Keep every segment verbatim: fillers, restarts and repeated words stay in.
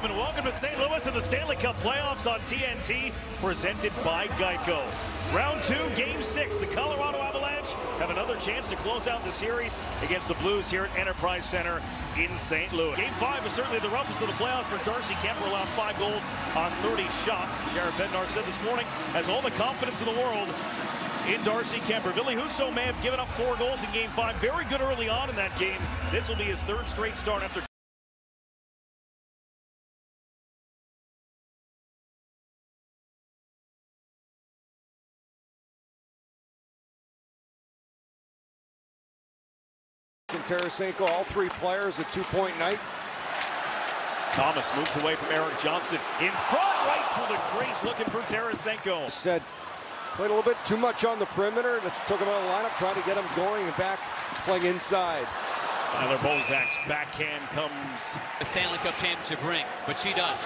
And welcome to Saint Louis and the Stanley Cup playoffs on T N T, presented by Geico. Round two, game six. The Colorado Avalanche have another chance to close out the series against the Blues here at Enterprise Center in Saint Louis. Game five is certainly the roughest of the playoffs for Darcy Kuemper, allowed five goals on thirty shots. Jared Bednar said this morning has all the confidence in the world in Darcy Kuemper. Ville Husso may have given up four goals in game five. Very good early on in that game. This will be his third straight start after Tarasenko, all three players at two-point night. Thomas moves away from Erik Johnson. In front, right through the crease, looking for Tarasenko. Said, played a little bit too much on the perimeter. That's took him out of the lineup, trying to get him going and back playing inside. Tyler Bozak's backhand comes. The Stanley Cup championship ring, but she does.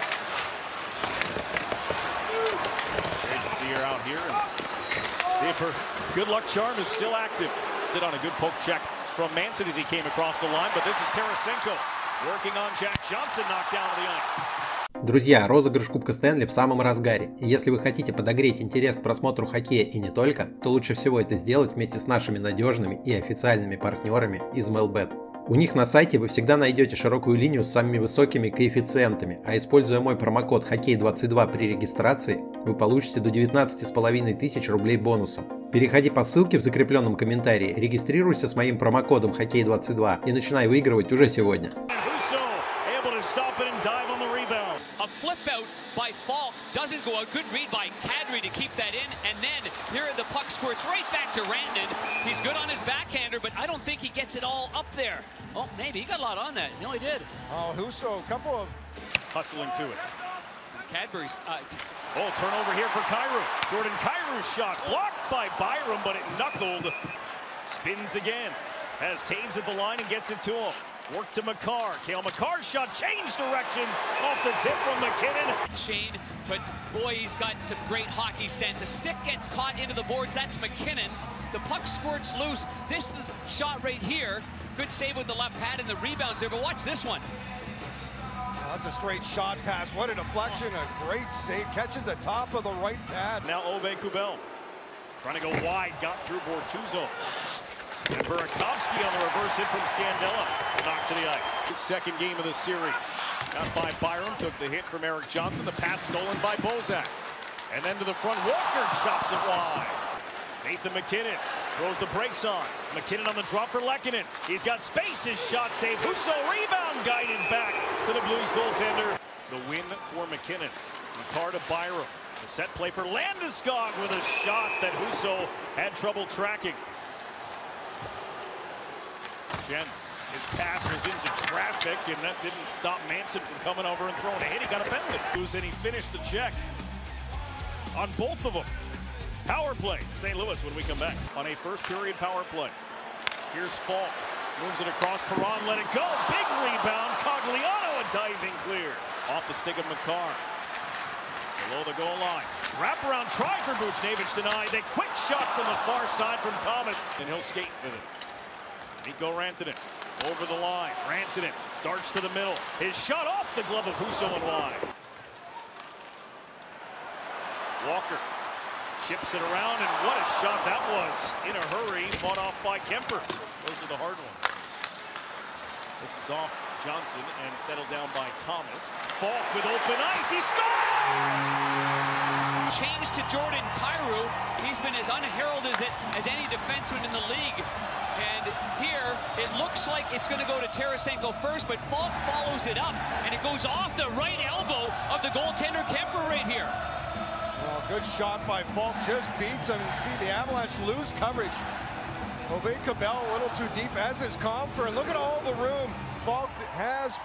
Great to see her out here and see if her good luck charm is still active. Did on a good poke check from Manson as he came across the line, but this is Tarasenko working on Jack Johnson, knocked down to the ice. Друзья, розыгрыш Кубка Стэнли в самом разгаре. И если вы хотите подогреть интерес к просмотру хоккея и не только, то лучше всего это сделать вместе с нашими надежными и официальными партнерами из Мейлбет. У них на сайте вы всегда найдете широкую линию с самыми высокими коэффициентами, а используя мой промокод хоккей двадцать два при регистрации, вы получите до девятнадцати с половиной тысяч рублей бонусом. Переходи по ссылке в закрепленном комментарии, регистрируйся с моим промокодом хоккей двадцать два и начинай выигрывать уже сегодня. A flip out by Falk doesn't go. A good read by Kadri to keep that in, and then here the puck squirts right back to Randon. He's good on his backhander, but I don't think he gets it all up there. Oh, maybe he got a lot on that. No, he did. Oh, Husso, a couple of hustling to it. Cadbury's. Uh, oh, turnover here for Kyrou. Jordan Kyrou's shot blocked by Byram, but it knuckled. Spins again. Has Taves at the line and gets it to him. Work to Makar. Cale Makar's shot changed directions off the tip from McKinnon. Shane, but boy, he's got some great hockey sense. A stick gets caught into the boards. That's McKinnon's. The puck squirts loose. This shot right here. Good save with the left pad and the rebounds there, but watch this one. Oh, that's a straight shot pass. What a deflection. A great save. Catches the top of the right pad. Now Ove Kubel trying to go wide. Got through Bortuzzo. And Burakovsky on the reverse hit from Scandella. Knocked to the ice. His second game of the series. Got by Byram. Took the hit from Erik Johnson. The pass stolen by Bozak. And then to the front. Walker chops it wide. Nathan MacKinnon throws the brakes on. McKinnon on the drop for Lehkonen. He's got space. His shot saved. Husso rebound guided back to the Blues goaltender. The win for McKinnon. Makar to Byram. The set play for Landeskog with a shot that Husso had trouble tracking. Jen, his pass was into traffic, and that didn't stop Manson from coming over and throwing a hit. He got a penalty. And he finished the check on both of them. Power play, Saint Louis when we come back on a first period power play. Here's Falk, moves it across Perron, let it go. Big rebound, Cogliano, a diving clear. Off the stick of Makar. Below the goal line. Wraparound try for Buchnevich denied. A quick shot from the far side from Thomas, and he'll skate with it. Mikko Rantanen over the line. Rantanen darts to the middle. His shot off the glove of Husso and wide. Walker chips it around, and what a shot that was. In a hurry, fought off by Kuemper. Those are the hard ones. This is off Johnson and settled down by Thomas. Falk with open ice. He scores! Change to Jordan Kyrou. He's been as unheralded as, it, as any defenseman in the league. And here, it looks like it's going to go to Tarasenko first, but Falk follows it up, and it goes off the right elbow of the goaltender Kuemper right here. Well, good shot by Falk, just beats him. See the Avalanche lose coverage. Ove Kubel a little too deep, as is Compher, and look at all the room Falk has.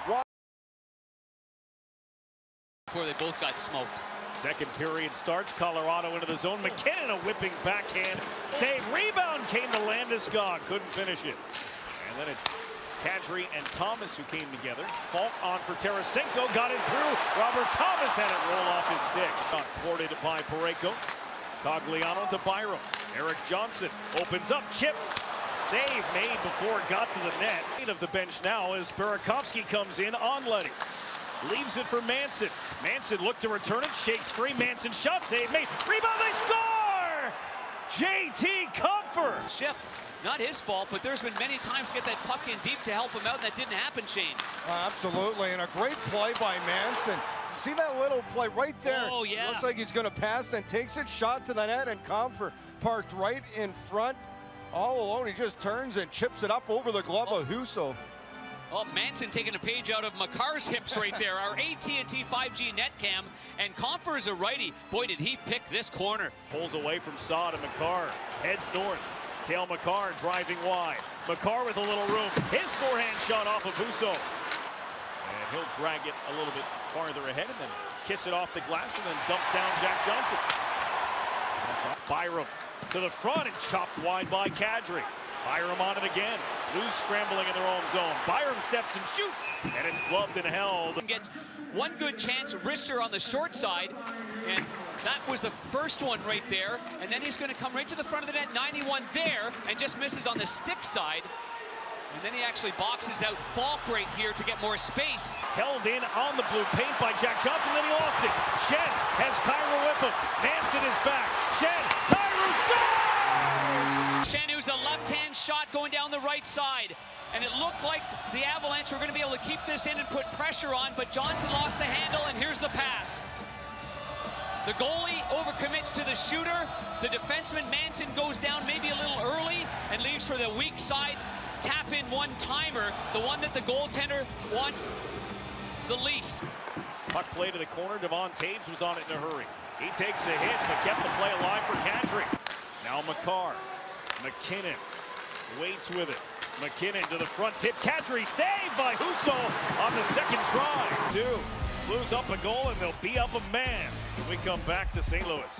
Before they both got smoked. Second period starts. Colorado into the zone. McKinnon a whipping backhand save. Rebound came to Landeskog. Couldn't finish it. And then it's Kadri and Thomas who came together. Falk on for Tarasenko. Got it through. Robert Thomas had it roll off his stick. Got thwarted by Parayko. Cogliano to Byram. Erik Johnson opens up. Chip. Save made before it got to the net. Of the bench now as Burakovsky comes in on Letty. leaves it for Manson. Manson looked to return it, shakes free. Manson shot save made. Rebound, they score! J T Compher. Ship, not his fault, but there's been many times to get that puck in deep to help him out, and that didn't happen, Shane. Uh, absolutely, and a great play by Manson. See that little play right there? Oh, yeah. Looks like he's going to pass, then takes it, shot to the net, and Compher parked right in front. All alone, he just turns and chips it up over the glove oh. of Husso. Oh, Manson taking a page out of Makar's hips right there. Our A T and T five G net cam, and Compher is a righty. Boy, did he pick this corner. Pulls away from Saad to Makar. Heads north. Cale Makar driving wide. Makar with a little room. His forehand shot off of Husso. And he'll drag it a little bit farther ahead and then kiss it off the glass and then dump down Jack Johnson. Byram to the front and chopped wide by Kadri. Byram on it again. Blues scrambling in their own zone. Byram steps and shoots, and it's gloved and held. Gets one good chance, wrister on the short side, and that was the first one right there. And then he's going to come right to the front of the net, ninety-one there, and just misses on the stick side. And then he actually boxes out Falk right here to get more space. Held in on the blue paint by Jack Johnson, then he lost it. Shen has Kyrou with him. Manson is back. Shen, Kyrou scores! Shen, who's a left-hand shot going down the right side. And it looked like the Avalanche were going to be able to keep this in and put pressure on, but Johnson lost the handle, and here's the pass. The goalie overcommits to the shooter. The defenseman, Manson, goes down maybe a little early and leaves for the weak side. Tap in one-timer, the one that the goaltender wants the least. Puck play to the corner. Devon Taves was on it in a hurry. He takes a hit, but kept the play alive for Kadri. Now Makar. McKinnon waits with it. McKinnon to the front tip. Kadri saved by Husso on the second try. Two. Blues up a goal, and they'll be up a man when we come back to Saint Louis.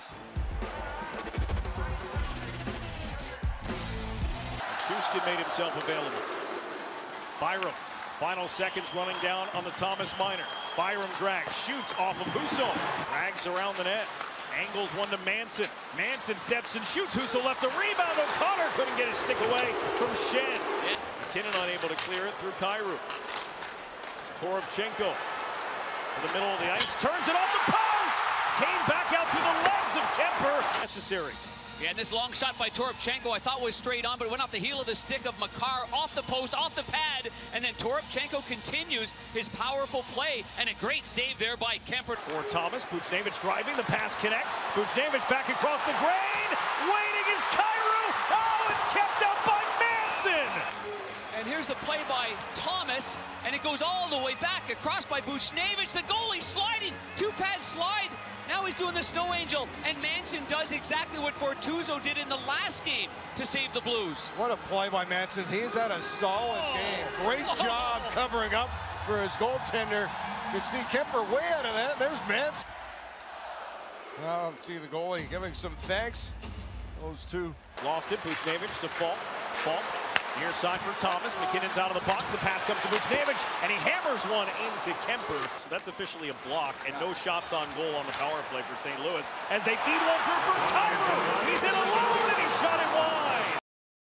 Shuskin made himself available. Byram, final seconds running down on the Thomas Minor. Byram drags, shoots off of Husso. Drags around the net. Angles one to Manson. Manson steps and shoots. Husso left the rebound. O'Connor couldn't get his stick away from Shen. Yeah. McKinnon unable to clear it through Kyrou. Toropchenko to the middle of the ice. Turns it off the post. Came back out through the legs of Kemper. Necessary. Yeah, and this long shot by Toropchenko I thought was straight on, but it went off the heel of the stick of Makar, off the post, off the pad, and then Toropchenko continues his powerful play, and a great save there by Kemper. For Thomas, Buchnevich driving, the pass connects. Buchnevich back across the grain. Waiting is Kyrou. Oh, it's kept up by Manson. And here's the play by Thomas, and it goes all the way back across by Buchnevich. The goalie sliding, two-pad slide. Now he's doing the snow angel, and Manson does exactly what Bortuzzo did in the last game to save the Blues. What a play by Manson. He's had a solid game. Great job covering up for his goaltender. You see Kemper way out of that. There's Manson. Well, let's see the goalie giving some thanks. Those two. Lost it. Buchnevich to Falk. Falk. Near side for Thomas. McKinnon's out of the box. The pass comes to Buchnevich, and he hammers one into Kemper. So that's officially a block, and no shots on goal on the power play for Saint Louis as they feed one through for Kyrou. He's in alone, and he shot it wide.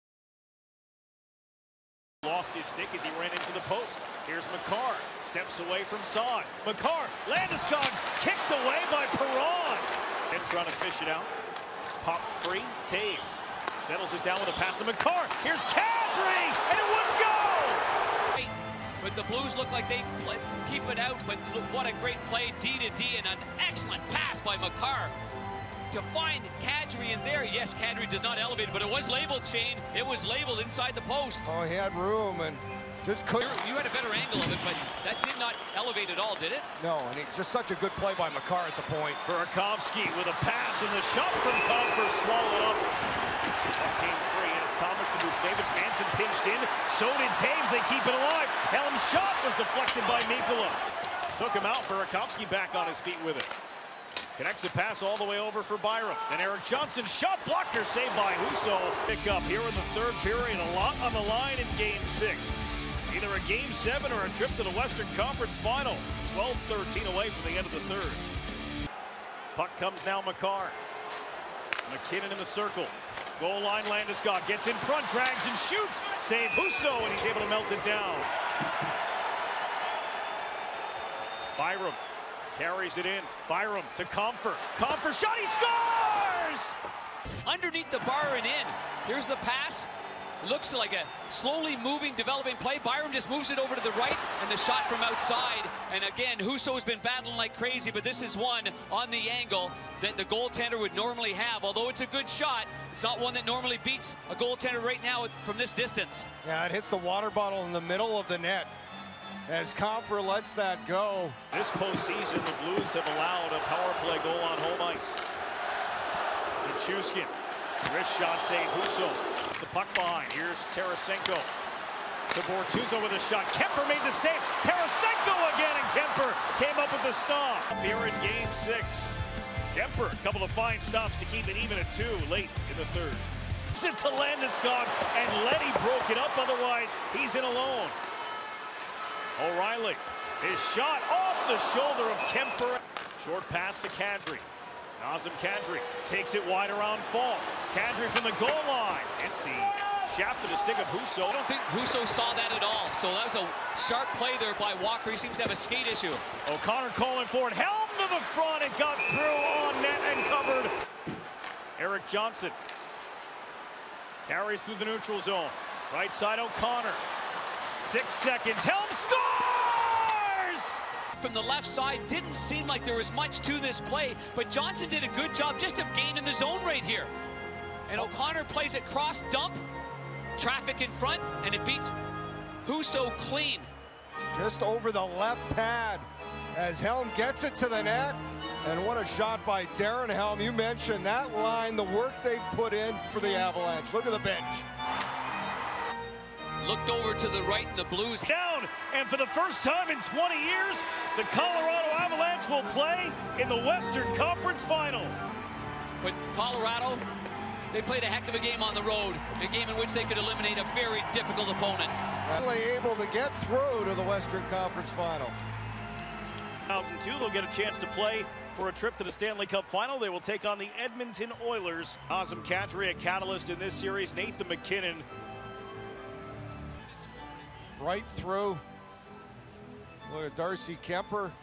Lost his stick as he ran into the post. Here's Makar. Steps away from Saad. Makar. Landeskog kicked away by Perron. And trying to fish it out. Popped free. Taves settles it down with a pass to Makar. Here's Kadri, and it wouldn't go! But the Blues look like they keep it out, but what a great play, D to D, and an excellent pass by Makar to find Kadri in there. Yes, Kadri does not elevate it, but it was labeled, Shane. It was labeled inside the post. Oh, he had room and just couldn't. You had a better angle of it, but that did not elevate at all, did it? No, and it's just such a good play by Makar at the point. Burakovsky with a pass, and the shot from Compher swallowed up. That came free, and it's Thomas to Buchnevich. Manson pinched in. So did Taves. They keep it alive. Helm's shot was deflected by Mikkola. Took him out. Burakovsky back on his feet with it. Connects a pass all the way over for Byram. Then Erik Johnson shot blocker saved by Husso. Pick up here in the third period. A lot on the line in game six. Either a game seven or a trip to the Western Conference Final. twelve thirteen away from the end of the third. Puck comes now Makar. McKinnon in the circle. Goal line, Landeskog gets in front, drags and shoots. Save Husso, and he's able to melt it down. Byram carries it in. Byram to Comfort. Comfort shot, he scores! Underneath the bar and in. Here's the pass. Looks like a slowly moving, developing play. Byram just moves it over to the right, and the shot from outside. And again, Husso's been battling like crazy, but this is one on the angle that the goaltender would normally have. Although it's a good shot, it's not one that normally beats a goaltender right now from this distance. Yeah, it hits the water bottle in the middle of the net as Comfort lets that go. This postseason, the Blues have allowed a power play goal on home ice. Nichushkin, wrist shot save, Husso. The puck behind, here's Tarasenko. To Bortuzzo with a shot, Kemper made the save. Tarasenko again, and Kemper came up with the stop. Here in game six. Kemper, a couple of fine stops to keep it even at two late in the third. Sent to Landeskog, and Leddy broke it up, otherwise he's in alone. O'Reilly, his shot off the shoulder of Kemper. Short pass to Kadri. Nazem Kadri takes it wide around Falk. Kadri from the goal line. And the shaft of the stick of Husso. I don't think Husso saw that at all. So that was a sharp play there by Walker. He seems to have a skate issue. O'Connor calling for it. Helm to the front. It got through on net and covered. Erik Johnson carries through the neutral zone. Right side O'Connor. Six seconds. Helm scores! From the left side, didn't seem like there was much to this play, but Johnson did a good job just of gaining the zone right here. And O'Connor plays it cross dump, traffic in front, and it beats Husso clean. Just over the left pad as Helm gets it to the net. And what a shot by Darren Helm. You mentioned that line, the work they've put in for the Avalanche. Look at the bench. Looked over to the right, and the Blues down, and for the first time in twenty years, the Colorado Avalanche will play in the Western Conference Final. But Colorado, they played a heck of a game on the road, a game in which they could eliminate a very difficult opponent. Finally able to get through to the Western Conference Final. two thousand two, they'll get a chance to play for a trip to the Stanley Cup Final. They will take on the Edmonton Oilers. Nazem Kadri, a catalyst in this series. Nathan MacKinnon right through. Look at Darcy Kemper.